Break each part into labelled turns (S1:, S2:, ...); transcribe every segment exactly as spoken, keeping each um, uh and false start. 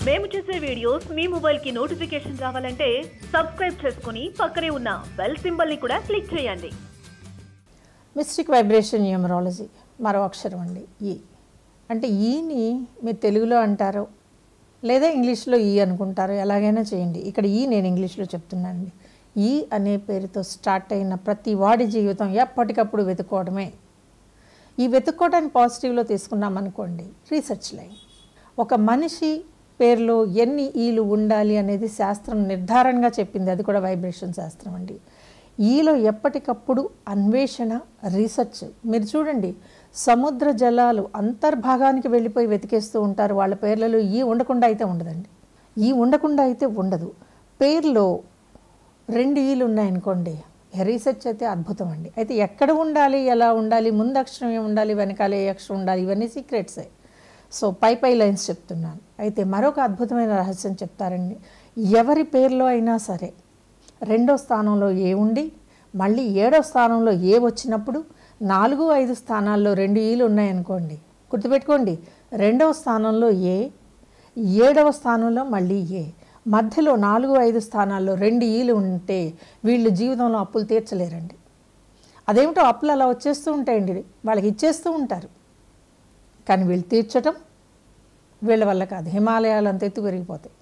S1: మేము చేసే వీడియోస్ మీ మొబైల్ కి నోటిఫికేషన్ రావాలంటే సబ్స్క్రైబ్ చేసుకుని పక్కనే ఉన్న బెల్ సింబల్ ని కూడా క్లిక్ చేయండి.
S2: మిస్టిక్ వైబ్రేషన్ న్యూమరాలజీ మరో అక్షరం అండి ఈ. అంటే ఈని మీరు తెలుగులో అంటారు లేదా ఇంగ్లీష్లో ఈ అనుకుంటారు, ఎలాగైనా చేయండి. ఇక్కడ ఈ నేను ఇంగ్లీష్లో చెప్తున్నానండి. ఈ అనే పేరుతో స్టార్ట్ అయిన ప్రతి వాడి జీవితం ఎప్పటికప్పుడు వెతుక్కోవడమే. ఈ వెతుక్కోవడాన్ని పాజిటివ్లో తీసుకున్నాం అనుకోండి, రీసెర్చ్ లైన్. ఒక మనిషి పేరులో ఎన్ని ఈలు ఉండాలి అనేది శాస్త్రం నిర్ధారణగా చెప్పింది, అది కూడా వైబ్రేషన్ శాస్త్రం అండి. ఈలో ఎప్పటికప్పుడు అన్వేషణ, రీసెర్చ్. మీరు చూడండి, సముద్ర జలాలు అంతర్భాగానికి వెళ్ళిపోయి వెతికేస్తూ ఉంటారు. వాళ్ళ పేర్లలో ఈ ఉండకుండా అయితే ఉండదండి. ఈ ఉండకుండా అయితే ఉండదు. పేర్లో రెండు ఈలు ఉన్నాయనుకోండి, రీసెర్చ్ అయితే అద్భుతం అండి. అయితే ఎక్కడ ఉండాలి, ఎలా ఉండాలి, ముందు అక్షరం ఏమి ఉండాలి, వెనకాల ఏ అక్షరం ఉండాలి, ఇవన్నీ సీక్రెట్సే. సో పై పై లైన్స్ చెప్తున్నాను. అయితే మరొక అద్భుతమైన రహస్యం చెప్తారండి. ఎవరి పేర్లో అయినా సరే రెండో స్థానంలో ఏ ఉండి మళ్ళీ ఏడో స్థానంలో ఏ వచ్చినప్పుడు నాలుగు ఐదు స్థానాల్లో రెండు ఈలు ఉన్నాయనుకోండి, గుర్తుపెట్టుకోండి, రెండవ స్థానంలో ఏ, ఏడవ స్థానంలో మళ్ళీ ఏ, మధ్యలో నాలుగు ఐదు స్థానాల్లో రెండు ఈలు ఉంటే వీళ్ళు జీవితంలో అప్పులు తీర్చలేరండి. అదేమిటో అప్పులు అలా వచ్చేస్తూ ఉంటాయండి, వాళ్ళకి ఇచ్చేస్తూ ఉంటారు, కానీ వీళ్ళు తీర్చటం వీళ్ళ వల్ల కాదు. హిమాలయాలు అంత ఎత్తు పెరిగిపోతాయి.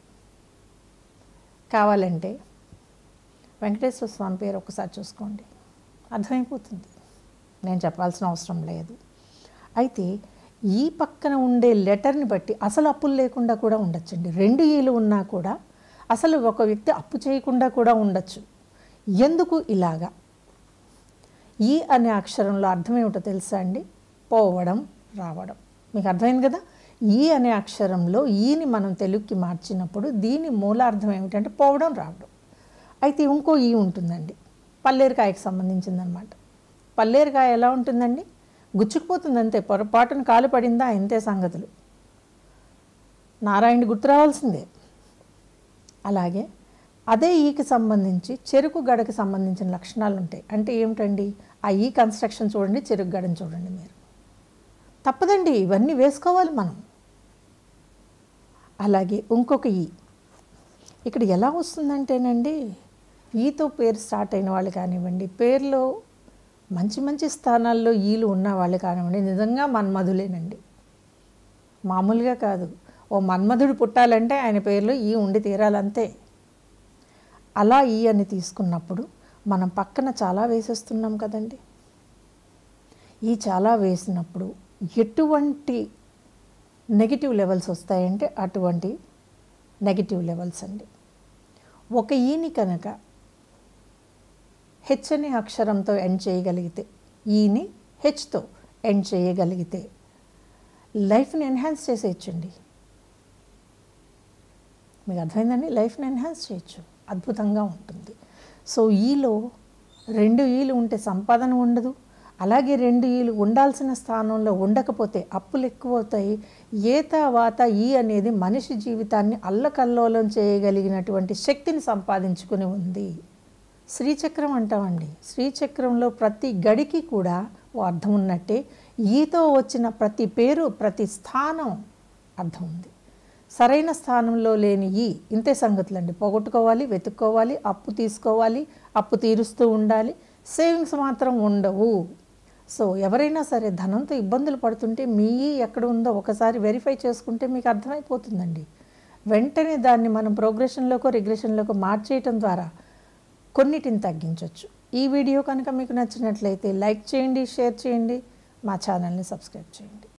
S2: కావాలంటే వెంకటేశ్వర స్వామి పేరు ఒకసారి చూసుకోండి, అర్థమైపోతుంది. నేను చెప్పాల్సిన అవసరం లేదు. అయితే ఈ పక్కన ఉండే లెటర్ని బట్టి అసలు అప్పులు లేకుండా కూడా ఉండొచ్చండి. రెండు ఈలు ఉన్నా కూడా అసలు ఒక వ్యక్తి అప్పు చేయకుండా కూడా ఉండొచ్చు. ఎందుకు ఇలాగా? ఈ అనే అక్షరంలో అర్థం ఏమిటో తెలుసా అండి? పోవడం, రావడం. మీకు అర్థమైంది కదా? ఈ అనే అక్షరంలో ఈని మనం తెలుగుకి మార్చినప్పుడు దీని మూలార్థం ఏమిటంటే పోవడం, రావడం. అయితే ఇంకో ఈ ఉంటుందండి, పల్లేరుకాయకి సంబంధించిందనమాట. పల్లేరుకాయ ఎలా ఉంటుందండి? గుచ్చుకుపోతుంది అంతే, పొరపాటున కాలు పడిందా ఇంతే సంగతులు. నారాయణ గుర్తు రావాల్సిందే. అలాగే అదే ఈకి సంబంధించి చెరుకు గడకి సంబంధించిన లక్షణాలు ఉంటాయి. అంటే ఏమిటండి? ఆ ఈ కన్స్ట్రక్షన్ చూడండి, చెరుకు గడని చూడండి. మీరు తప్పదండి, ఇవన్నీ వేసుకోవాలి మనం. అలాగే ఇంకొక ఈ ఇక్కడ ఎలా వస్తుందంటేనండి, ఈతో పేరు స్టార్ట్ అయిన వాళ్ళు కానివ్వండి, పేరులో మంచి మంచి స్థానాల్లో ఈలు ఉన్న వాళ్ళు కానివ్వండి, నిజంగా మన్మధులేనండి, మామూలుగా కాదు. ఓ మన్మధుడు పుట్టాలంటే ఆయన పేరులో ఈ ఉండి తీరాలంతే. అలా ఈ అని తీసుకున్నప్పుడు మనం పక్కన చాలా వేసేస్తున్నాం కదండి. ఈ చాలా వేసినప్పుడు ఎటువంటి నెగిటివ్ లెవెల్స్ వస్తాయంటే అటువంటి నెగిటివ్ లెవెల్స్ అండి. ఒక ఈని కనుక హెచ్ అనే అక్షరంతో ఎండ్ చేయగలిగితే, ఈని హెచ్తో ఎండ్ చేయగలిగితే లైఫ్ని ఎన్హాన్స్ చేసేయచ్చండి. మీకు అర్థమైందండి? లైఫ్ని ఎన్హాన్స్ చేయొచ్చు, అద్భుతంగా ఉంటుంది. సో ఈలో రెండు ఈలు ఉంటే సంపాదన ఉండదు. అలాగే రెండు ఈలు ఉండాల్సిన స్థానంలో ఉండకపోతే అప్పులు ఎక్కువ అవుతాయి. ఏతా వాత ఈ అనేది మనిషి జీవితాన్ని అల్లకల్లోలం చేయగలిగినటువంటి శక్తిని సంపాదించుకుని ఉంది. శ్రీచక్రం అంటామండి. శ్రీచక్రంలో ప్రతి గడికి కూడా ఓ అర్థం ఉన్నట్టే ఈతో వచ్చిన ప్రతి పేరు, ప్రతి స్థానం అర్థం ఉంది. సరైన స్థానంలో లేని ఈ ఇంతే సంగతులండి. పోగొట్టుకోవాలి, వెతుక్కోవాలి, అప్పు తీసుకోవాలి, అప్పు తీరుస్తూ ఉండాలి, సేవింగ్స్ మాత్రం ఉండవు. సో ఎవరైనా సరే ధనంతో ఇబ్బందులు పడుతుంటే మీ ఎక్కడ ఉందో ఒకసారి వెరిఫై చేసుకుంటే మీకు అర్థమైపోతుందండి. వెంటనే దాన్ని మనం ప్రోగ్రెషన్లోకో రిగ్రెషన్లోకో మార్చేయటం ద్వారా కొన్నిటిని తగ్గించవచ్చు. ఈ వీడియో కనుక మీకు నచ్చినట్లయితే లైక్ చేయండి, షేర్ చేయండి, మా ఛానల్ని సబ్స్క్రైబ్ చేయండి.